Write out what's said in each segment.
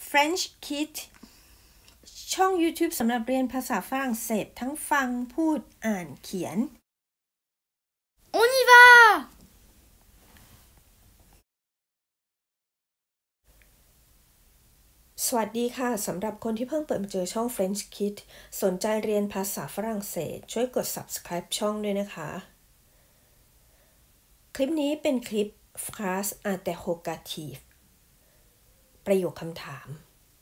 French Kid ช่อง YouTube สำหรับเรียนภาษาฝรั่งเศสทั้งฟังพูดอ่านเขียน On y va! สวัสดีค่ะสำหรับคนที่เพิ่งเปิดมาเจอช่อง French Kid สนใจเรียนภาษาฝรั่งเศสช่วยกด subscribe ช่องด้วยนะคะคลิปนี้เป็นคลิป phrase interrogative ประโยคคำถาม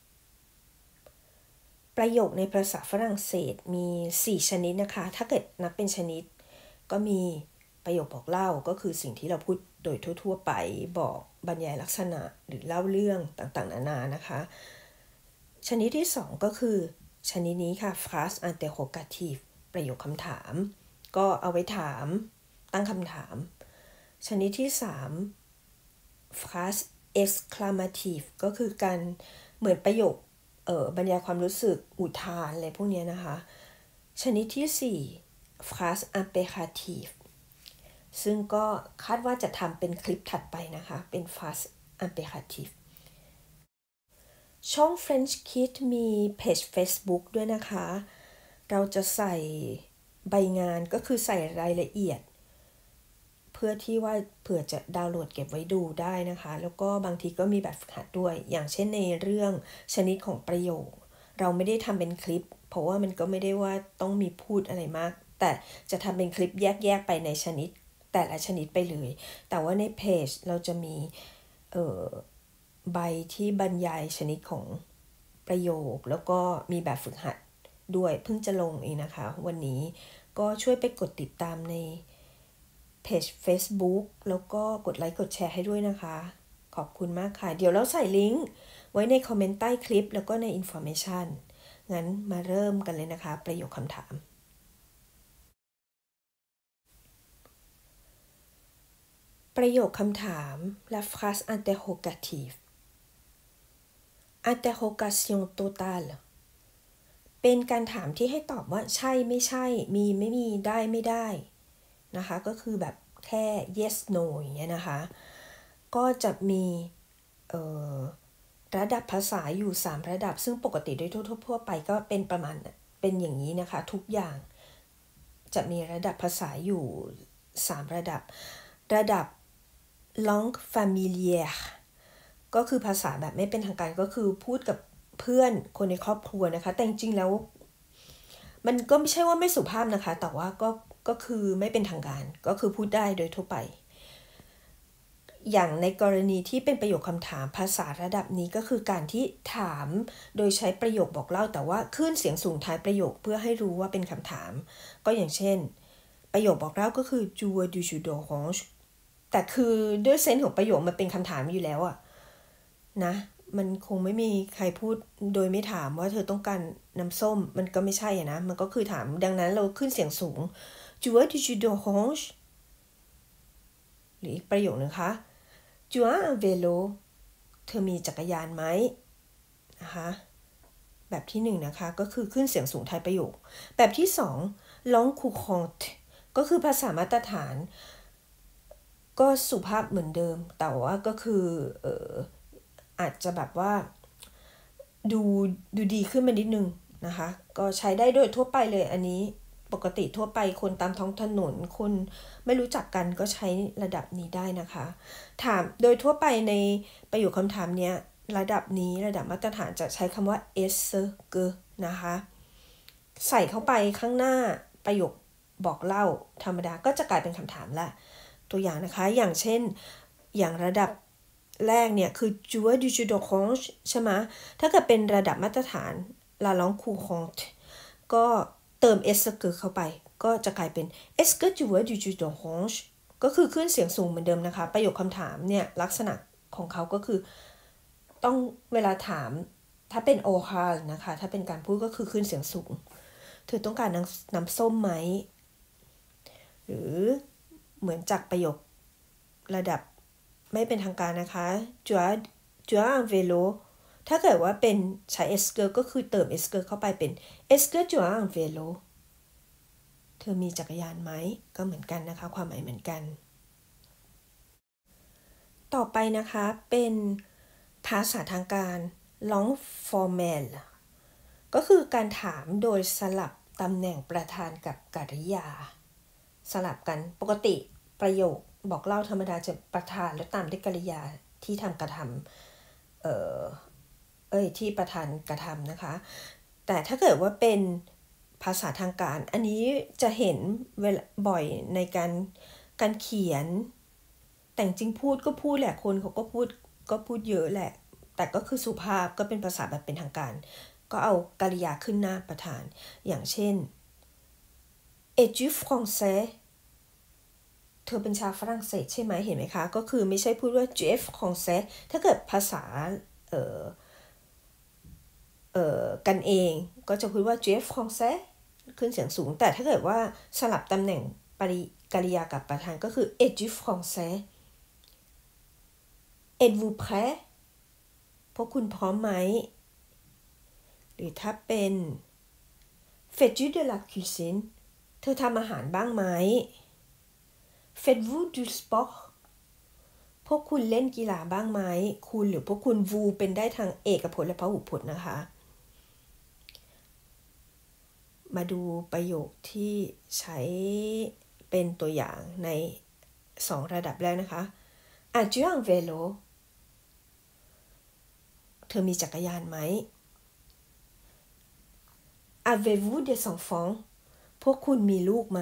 ประโยคในภาษาฝรั่งเศสมี4ชนิดนะคะถ้าเกิดนับเป็นชนิดก็มีประโยคบอกเล่าก็คือสิ่งที่เราพูดโดยทั่วๆไปบอกบรรยายลักษณะหรือเล่าเรื่องต่างๆนานานะคะชนิดที่2ก็คือชนิดนี้ค่ะ phrase interrogative ประโยคคำถามก็เอาไว้ถามตั้งคำถามชนิดที่3 phrase exclamative ก็คือการเหมือนประโยคบรรยายความรู้สึกอุทานอะไรพวกนี้นะคะชนิดที่4 phrase impérative ซึ่งก็คาดว่าจะทำเป็นคลิปถัดไปนะคะเป็น phrase impérative ช่อง French Kid มีเพจ Facebook ด้วยนะคะเราจะใส่ใบงานก็คือใส่รายละเอียดเพื่อที่ว่าเผื่อจะดาวน์โหลดเก็บไว้ดูได้นะคะแล้วก็บางทีก็มีแบบฝึกหัดด้วยอย่างเช่นในเรื่องชนิดของประโยคเราไม่ได้ทำเป็นคลิปเพราะว่ามันก็ไม่ได้ว่าต้องมีพูดอะไรมากแต่จะทำเป็นคลิปแยกๆไปในชนิดแต่ละชนิดไปเลยแต่ว่าในเพจเราจะมีใบที่บรรยายชนิดของประโยคแล้วก็มีแบบฝึกหัดด้วยเพิ่งจะลงเองนะคะวันนี้ก็ช่วยไปกดติดตามในเพจ Facebook แล้วก็กดไลค์กดแชร์ให้ด้วยนะคะขอบคุณมากค่ะเดี๋ยวเราใส่ลิงก์ไว้ในคอมเมนต์ใต้คลิปแล้วก็ใน information งั้นมาเริ่มกันเลยนะคะประโยคคำถามประโยคคำถาม La phrase interrogative interrogation totale เป็นการถามที่ให้ตอบว่าใช่ไม่ใช่มีไม่มีได้ไม่ได้นะคะก็คือแบบแค่ yes no อย่างเงี้ยนะคะก็จะมีระดับภาษาอยู่3ระดับซึ่งปกติโดยทั่วไปก็เป็นประมาณเป็นอย่างนี้นะคะทุกอย่างจะมีระดับภาษาอยู่3ระดับlangue familière ก็คือภาษาแบบไม่เป็นทางการก็คือพูดกับเพื่อนคนในครอบครัวนะคะแต่จริงๆแล้วมันก็ไม่ใช่ว่าไม่สุภาพนะคะแต่ว่าก็คือไม่เป็นทางการก็คือพูดได้โดยทั่วไปอย่างในกรณีที่เป็นประโยคคำถามภาษาระดับนี้ก็คือการที่ถามโดยใช้ประโยคบอกเล่าแต่ว่าขึ้นเสียงสูงท้ายประโยคเพื่อให้รู้ว่าเป็นคำถามก็อย่างเช่นประโยคบอกเล่าก็คือ tu veux du jus d'orange แต่คือด้วยเซนส์ของประโยคมันเป็นคำถามอยู่แล้วอะนะมันคงไม่มีใครพูดโดยไม่ถามว่าเธอต้องการน้ำส้มมันก็ไม่ใช่อะนะมันก็คือถามดังนั้นเราขึ้นเสียงสูง tu veux du jus d'orange หรืออีกประโยคนึงคะ tu as un vélo เธอมีจักรยานไหมนะคะแบบที่1นะคะก็คือขึ้นเสียงสูงท้ายประโยคแบบที่2 langue courante ก็คือภาษามาตรฐานก็สุภาพเหมือนเดิมแต่ว่าก็คืออาจจะแบบว่าดูดีขึ้นมานิดนึงนะคะก็ใช้ได้โดยทั่วไปเลยอันนี้ปกติทั่วไปคนตามท้องถนนคนไม่รู้จักกันก็ใช้ระดับนี้ได้นะคะถามโดยทั่วไปในประโยคคำถามเนี้ยระดับนี้ระดับมาตรฐานจะใช้คำว่า est que นะคะใส่เข้าไปข้างหน้าประโยคบอกเล่าธรรมดาก็จะกลายเป็นคำถามละตัวอย่างนะคะอย่างเช่นอย่างระดับแรกเนี่ยคือ tu veux du jus d'orange ใช่ไหมถ้าเกิดเป็นระดับมาตรฐาน la langue courante ก็เติม est que เข้าไปก็จะกลายเป็น est-ce que tu veux du jus d'orange ก็คือขึ้นเสียงสูงเหมือนเดิมนะคะประโยคคำถามเนี่ยลักษณะของเขาก็คือต้องเวลาถามถ้าเป็น oral นะคะถ้าเป็นการพูดก็คือขึ้นเสียงสูงเธอต้องการน้ำส้มไหมหรือเหมือนจากประโยคระดับไม่เป็นทางการนะคะ tu as un vélo ถ้าเกิดว่าเป็นใช้ est que ก็คือเติม est que เข้าไปเป็น est que tu as un vélo เธอมีจักรยานไหมก็เหมือนกันนะคะความหมายเหมือนกันต่อไปนะคะเป็นภาษาทางการ langue formelle ก็คือการถามโดยสลับตำแหน่งประธานกับกริยาสลับกันปกติประโยคบอกเล่าธรรมดาจะประธานแล้วตามด้วยกริยาที่ทำกระทำที่ประธานกระทำนะคะแต่ถ้าเกิดว่าเป็นภาษาทางการอันนี้จะเห็นบ่อยในการเขียนแต่จริงพูดก็พูดแหละคนเขาก็พูดเยอะแหละแต่ก็คือสุภาพก็เป็นภาษาแบบเป็นทางการก็เอากริยาขึ้นหน้าประธานอย่างเช่น Es-tu français เธอเป็นชาวฝรั่งเศสใช่ไหมเห็นไหมคะก็คือไม่ใช่พูดว่า tu es français ถ้าเกิดภาษากันเองก็จะพูดว่า tu es français ขึ้นเสียงสูงแต่ถ้าเกิดว่าสลับตำแหน่งกริยากับประธานก็คือ es-tu français êtes-vous prêt พวกคุณพร้อมไหมหรือถ้าเป็น fais-tu de la cuisine เธอทำอาหารบ้างไหม faites-vous du sport พวกคุณเล่นกีฬาบ้างไหมคุณหรือพวกคุณ vous เป็นได้ทั้งเอกพจน์และพหูพจน์นะคะมาดูประโยคที่ใช้เป็นตัวอย่างใน2ระดับแรกนะคะ As-tu un vélo เธอมีจักรยานไหม Avez-vous des enfants พวกคุณมีลูกไหม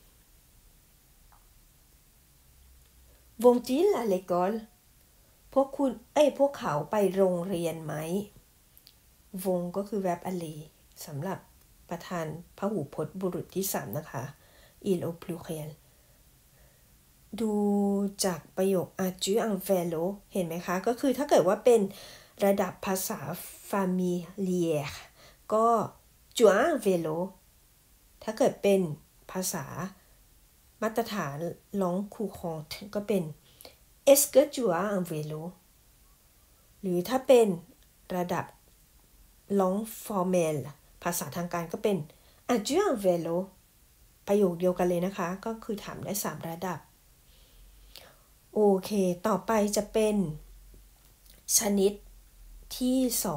Vont-ils à l'école พวกเขาไปโรงเรียนไหม Vont ก็คือ verb aller สำหรับประธานพหูพจน์บุรุษที่3นะคะ il au pluriel ดูจากประโยค as-tu un vélo เห็นไหมคะก็คือถ้าเกิดว่าเป็นระดับภาษา familière ก็ tu as un vélo ถ้าเกิดเป็นภาษามาตรฐาน langue courante ก็เป็น est-ce que tu as un vélo หรือถ้าเป็นระดับ langue formelle ภาษาทางการก็เป็น as-tu un vélo ประโยคเดียวกันเลยนะคะก็คือถามได้3ระดับโอเคต่อไปจะเป็นชนิดที่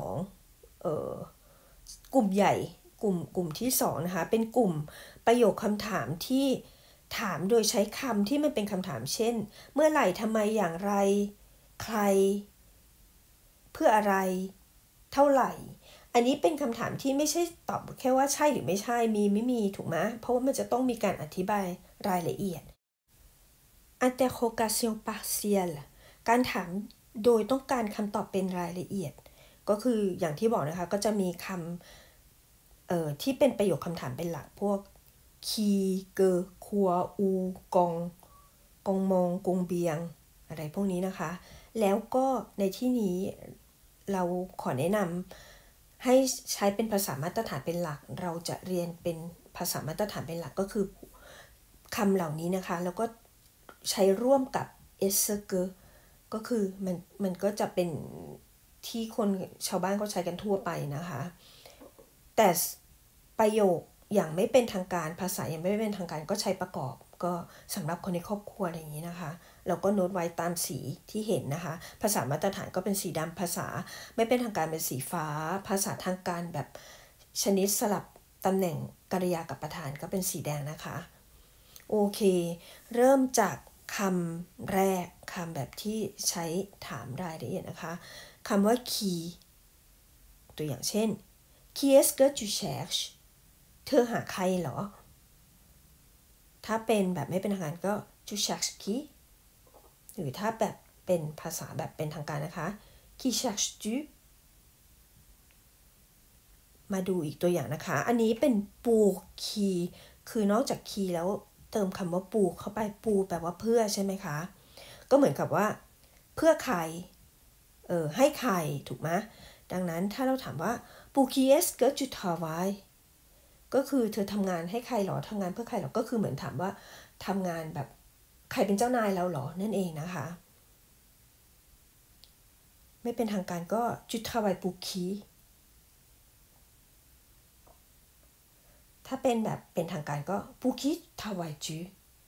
2กลุ่มใหญ่กลุ่มที่2นะคะเป็นกลุ่มประโยคคำถามที่ถามโดยใช้คำที่มันเป็นคำถามเช่นเมื่อไหร่ทำไมอย่างไรใครเพื่ออะไรเท่าไหร่อันนี้เป็นคำถามที่ไม่ใช่ตอบแค่ว่าใช่หรือไม่ใช่มีไม่มีถูกไหมเพราะว่ามันจะต้องมีการอธิบายรายละเอียดinterrogation partielle การถามโดยต้องการคำตอบเป็นรายละเอียดก็คืออย่างที่บอกนะคะก็จะมีคำที่เป็นประโยคคำถามเป็นหลักพวก qui que quoi où gong mong gong biang อะไรพวกนี้นะคะแล้วก็ในที่นี้เราขอแนะนำให้ใช้เป็นภาษามาตรฐานเป็นหลักเราจะเรียนเป็นภาษามาตรฐานเป็นหลักก็คือคำเหล่านี้นะคะแล้วก็ใช้ร่วมกับ est-ce que ก็คือมันก็จะเป็นที่คนชาวบ้านเขาใช้กันทั่วไปนะคะแต่ประโยคอย่างไม่เป็นทางการภาษาอย่างไม่เป็นทางการก็ใช้ประกอบก็สำหรับคนในครอบครัวอะไรอย่างนี้นะคะเราก็โน้ตไว้ตามสีที่เห็นนะคะภาษามาตรฐานก็เป็นสีดำภาษาไม่เป็นทางการเป็นสีฟ้าภาษาทางการแบบชนิดสลับตำแหน่งกริยากับประธานก็เป็นสีแดงนะคะโอเคเริ่มจากคำแรกคำแบบที่ใช้ถามรายละเอียดนะคะคำว่า qui ตัวอย่างเช่น qui est-ce que tu cherches เธอหาใครเหรอถ้าเป็นแบบไม่เป็นทางการก็ tu cherches qui หรือถ้าแบบเป็นภาษาแบบเป็นทางการนะคะ qui cherches tu มาดูอีกตัวอย่างนะคะอันนี้เป็น pour qui คือนอกจาก qui แล้วเติมคำว่าปูเข้าไปปูแปลว่าเพื่อใช่ไหมคะก็เหมือนกับว่าเพื่อใครให้ใครถูกไหมดังนั้นถ้าเราถามว่า pour qui est-ce que tu travailles ก็คือเธอทำงานให้ใครหรอทำงานเพื่อใครหรอก็คือเหมือนถามว่าทำงานแบบใครเป็นเจ้านายเราหรอนั่นเองนะคะไม่เป็นทางการก็ tu travailles pour qui ถ้าเป็นแบบเป็นทางการก็ pour qui travailles-tu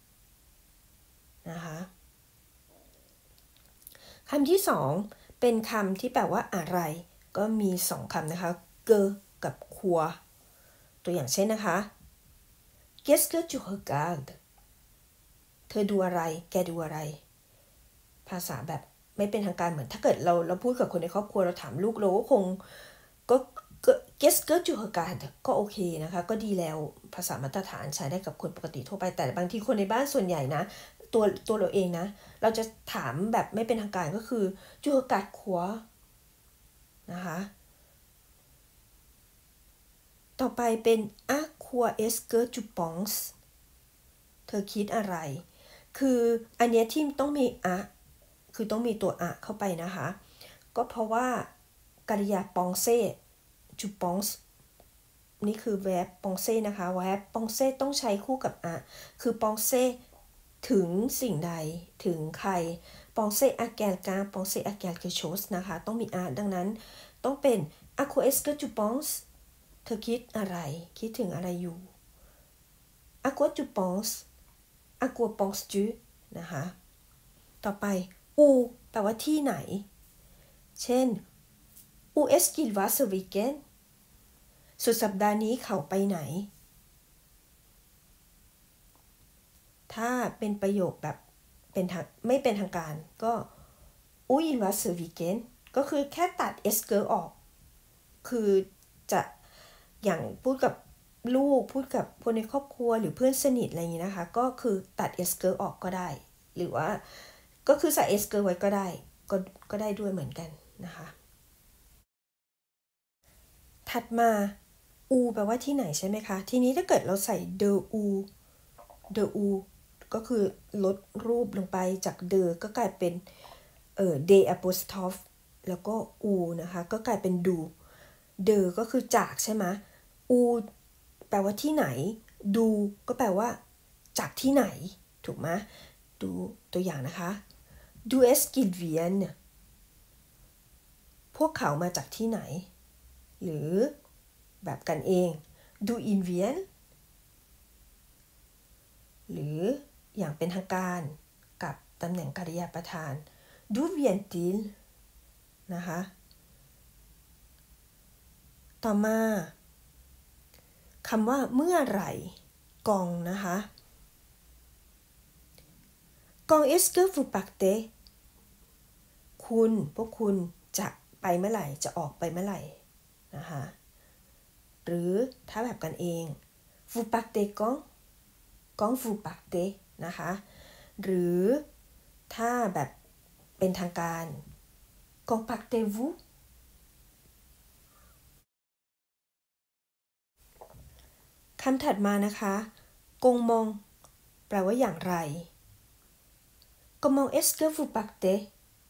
นะคะคำที่2เป็นคำที่แปลว่าอะไรก็มี2คำนะคะเกอกับครัวตัวอย่างเช่นนะคะ Qu'est-ce que tu regardes เธอดูอะไรแกดูอะไรภาษาแบบไม่เป็นทางการเหมือนถ้าเกิดเราพูดกับคนในครอบครัวเราถามลูกเราก็คงก็ Qu'est-ce que tu regardes ก็โอเคนะคะก็ดีแล้วภาษามาตรฐานใช้ได้กับคนปกติทั่วไปแต่บางทีคนในบ้านส่วนใหญ่นะตัวเราเองนะเราจะถามแบบไม่เป็นทางการก็คือ tu regardes quoi นะคะต่อไปเป็น à quoi est-ce que tu penses เธอคิดอะไรคืออันเนี้ยที่ต้องมีอะคือต้องมีตัวอะเข้าไปนะคะก็เพราะว่ากริยา penser tu penses นี่คือ verb penser นะคะ verb penser ต้องใช้คู่กับอะคือ penser ถึงสิ่งใดถึงใคร penser à quelqu'un penser à quelque chose นะคะต้องมีอะดังนั้นต้องเป็น à quoi est-ce que tu penses เธอคิดอะไรคิดถึงอะไรอยู่ à quoi tu penses à quoi penses-tu นะคะต่อไป où แปลว่าที่ไหนเช่น où est-ce qu'il va ce week-end สุดสัปดาห์นี้เขาไปไหนถ้าเป็นประโยคแบบเป็นทางไม่เป็นทางการก็ où il va ce week-end ก็คือแค่ตัด est que ออกคือจะอย่างพูดกับลูกพูดกับคนในครอบครัวหรือเพื่อนสนิทอะไรอย่างนี้นะคะก็คือตัด est que ออกก็ได้หรือว่าก็คือใส่ est que ไว้ก็ได้ก็ได้ด้วยเหมือนกันนะคะถัดมา อูแปลว่าที่ไหนใช่ไหมคะทีนี้ถ้าเกิดเราใส่ the u ก็คือลดรูปลงไปจาก the ก็กลายเป็นde apostrophe แล้วก็ u นะคะก็กลายเป็นดู the ก็คือจากใช่ไหม u แปลว่าที่ไหนดูก็แปลว่าจากที่ไหนถูกไหมดูตัวอย่างนะคะ d'où est-ce qu'ils viennent พวกเขามาจากที่ไหนหรือแบบกันเอง d'où ils viennent หรืออย่างเป็นทางการกับตำแหน่งกริยาประธาน d'où viennent-ils นะคะต่อมาคำว่าเมื่อไหร่กองนะคะกอง est-ce que vous partez พวกคุณจะไปเมื่อไหร่จะออกไปเมื่อไหร่นะคะหรือถ้าแบบกันเอง vous partez quand vous partez นะคะหรือถ้าแบบเป็นทางการ quand partez-vous คำถัดมานะคะกงมองแปลว่าอย่างไร comment est-ce que vous partez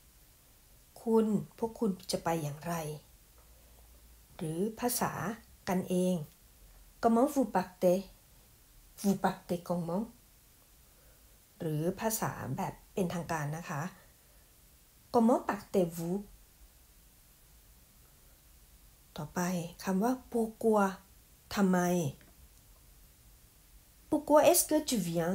พวกคุณจะไปอย่างไรหรือภาษากันเอง comment vous partez comment หรือภาษาแบบเป็นทางการนะคะ comment partez-vous ต่อไปคำว่า pourquoi ทำไม pourquoi est-ce que tu viens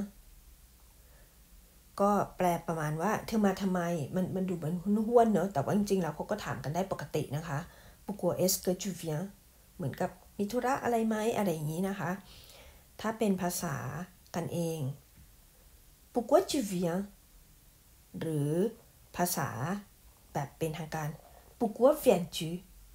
ก็แปลประมาณว่าเธอมาทำไมมันดูเหมือนห้วนๆเนอะแต่ว่าจริงๆแล้วเขาก็ถามกันได้ปกตินะคะ pourquoi est-ce que tu viens เหมือนกับมีธุระอะไรไหมอะไรอย่างนี้นะคะถ้าเป็นภาษากันเอง pourquoi tu viens หรือภาษาแบบเป็นทางการ pourquoi viens-tu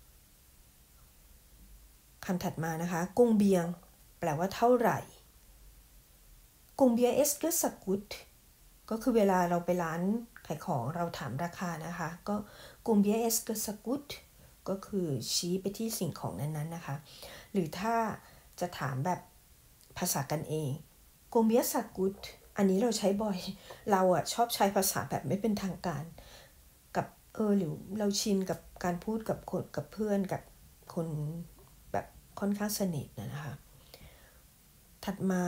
คำถัดมานะคะกงเบียงแปลว่าเท่าไหร่กงเบียง est-ce que ça coûte ก็คือเวลาเราไปร้านขายของเราถามราคานะคะก็กงเบียง est-ce que ça coûte ก็คือชี้ไปที่สิ่งของนั้นๆนะคะหรือถ้าจะถามแบบภาษากันเองกงเบียง ça coûte อันนี้เราใช้บ่อยเราชอบใช้ภาษาแบบไม่เป็นทางการกับหรือเราชินกับการพูดกับคนกับเพื่อนกับคนแบบค่อนข้างสนิทนะคะถัดมา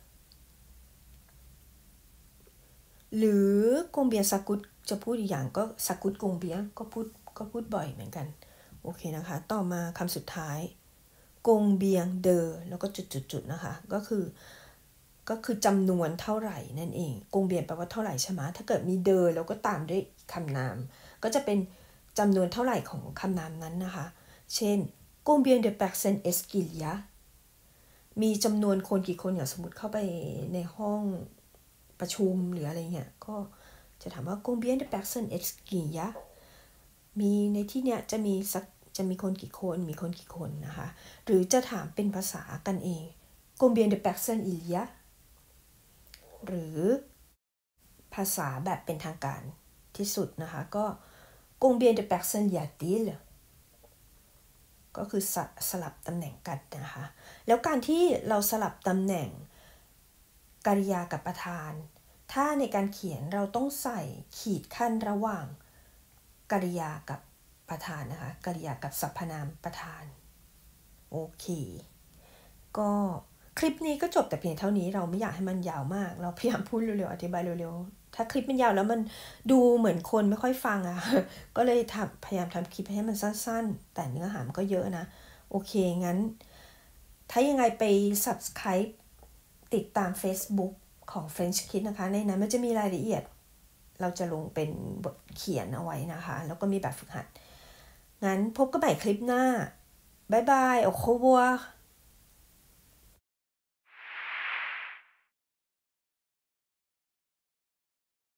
หรือกงเบียงซากุตจะพูดอีกอย่างก็ซากุตกงเบียงก็พูดบ่อยเหมือนกันโอเคนะคะต่อมาคำสุดท้ายกงเบียงเดอแล้วก็จุดๆนะคะก็คือจำนวนเท่าไหร่นั่นเองกงเบียงแปลว่าเท่าไหร่ใช่ไหมถ้าเกิดมีเดอแล้วก็ตามด้วยคำนามก็จะเป็นจำนวนเท่าไหร่ของคำนามนั้นนะคะเช่น combien de personnes est-ce qu'il y a มีจำนวนคนกี่คนอย่างสมมติเข้าไปในห้องประชุมหรืออะไรเงี้ยก็จะถามว่า combien de personnes est-ce qu'il y a มีในที่เนี้ยจะมีคนกี่คนมีคนกี่คนนะคะหรือจะถามเป็นภาษากันเอง combien de personnes il y a หรือภาษาแบบเป็นทางการที่สุดนะคะก็ combien de personnes y a-t-il ก็คือสลับตำแหน่งกันนะคะแล้วการที่เราสลับตำแหน่งกริยากับประธานถ้าในการเขียนเราต้องใส่ขีดขั้นระหว่างกริยากับประธานนะคะกริยากับสรรพนามประธานโอเคก็คลิปนี้ก็จบแต่เพียงเท่านี้เราไม่อยากให้มันยาวมากเราพยายามพูดเร็วๆอธิบายเร็วๆถ้าคลิปมันยาวแล้วมันดูเหมือนคนไม่ค่อยฟังอะ ก็เลยพยายามทำคลิปให้มันสั้นๆแต่เนื้อหามันก็เยอะนะโอเคงั้นถ้ายังไงไป subscribe ติดตาม Facebook ของ French Kid นะคะในนั้นมันจะมีรายละเอียดเราจะลงเป็นบทเขียนเอาไว้นะคะแล้วก็มีแบบฝึกหัดงั้นพบกันใหม่คลิปหน้าบ๊ายบายau revoir